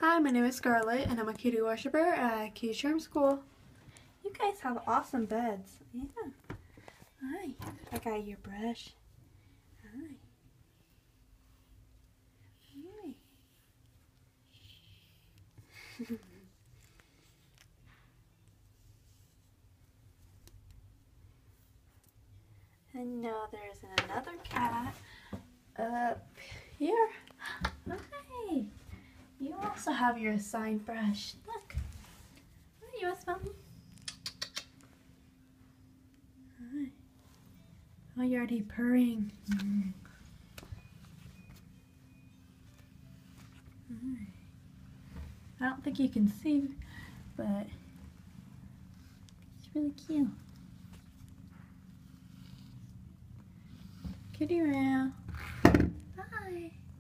Hi, my name is Scarlett, and I'm a kitty worshiper at Kitty Charm School. You guys have awesome beds. Yeah. Hi. I got your brush. Hi. Hi. And now there's another cat up here. Hi. You also have your assigned brush. Look. Hi, you want to smell me? Hi. Oh, you're already purring. I don't think you can see, but it's really cute. Kitty meow. Hi.